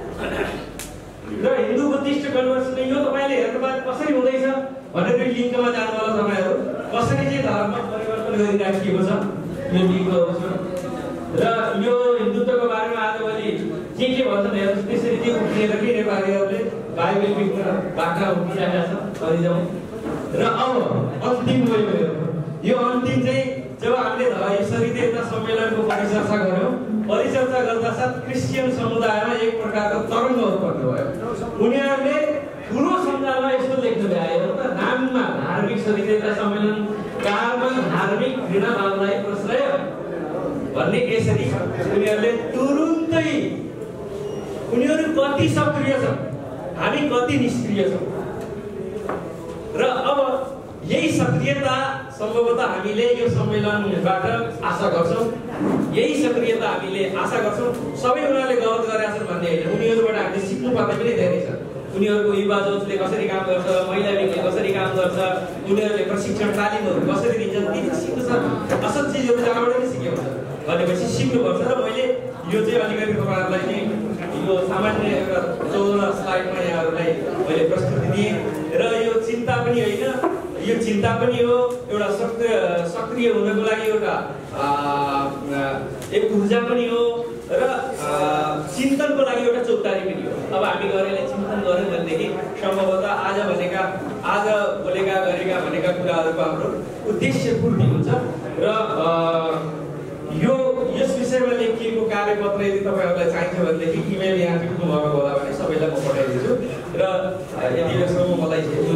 र हिन्दू बुद्धिस्ट कन्भर्सन यो तपाईँले हेर्नुभयो कसरी हुँदैछ भनेर लिङ्कमा जानु होला तपाईँहरू, कसरी चाहिँ धर्म परिवर्तन गरिराखिएको छ यो लिङ्कहरू छ। र यो हिन्दुत्वको बारेमा आजभोलि के के भन्छन् हेर्नुहोस्, त्यसरी चाहिँ उठिएर कि नेपालीहरूले बाइबल बिग्न बाख्रा उठिरहेको छ गरिजाउँ। र अब अन्तिम गयो, यो अन्तिम चाहिँ जब हामीले यसरी देवता सम्मेलनको परिचर्चा गऱ्यौँ, परिचर्चा गर्दा साथ क्रिस्चियन समुदायमा एक प्रकारको तरङ्ग उत्पन्न भयो। उनीहरूले ठुलो सञ्जालमा यस्तो लेख्नु भ्यायो त, नाममा धार्मिक सरिदेवता सम्मेलन, कालमा धार्मिक घृणा भावलाई प्रश्रय भन्ने यसरी उनीहरूले तुरुन्तै, उनीहरू कति सक्रिय छन्, हामी कति निष्क्रिय छौँ। र अब यही सक्रियता सम्भवतः हामीले यो सम्मेलनबाट आशा गर्छौँ, यही सक्रियता हामीले आशा गर्छौँ। सबै उनीहरूले गलत गरेका छन् भन्ने होइन, उनीहरूबाट हामीले सिक्नुपर्ने पनि धेरै छ। उनीहरूको युवा जोसले कसरी काम गर्छ, महिला विङले कसरी काम गर्छ, उनीहरूले प्रशिक्षण तालिमहरू कसरी दिन्छन्, ती सिक्नु छ। असल चिजहरू जहाँबाट पनि सिकेको छ भनेपछि सिक्नुपर्छ। र मैले यो चाहिँ अलिकति तपाईँहरूलाई चाहिँ यो सामान्य एउटा चौधवटा स्लाइडमा यहाँहरूलाई मैले प्रस्तुति दिएँ। र यो चिन्ता पनि होइन, यो चिन्ता पनि हो, एउटा सक्रिय सक्रिय हुनको लागि एउटा एक ऊर्जा पनि हो। र चिन्तनको लागि एउटा चौतारी पनि हो। अब हामी गएर यसलाई चिन्तन गऱ्यौँ भनेदेखि सम्भवतः आज भनेका आज बोलेका गरेका भनेका कुराहरूको हाम्रो उद्देश्य पूर्ति हुन्छ र यो यस विषयमा लेखिएको कार्यपत्र यदि तपाईँहरूलाई चाहिन्छ भनेदेखि इमेल यहाँ टिप्नु भएको होला भने सबैलाई म पठाइदिन्छु र यति बेलासम्म मलाई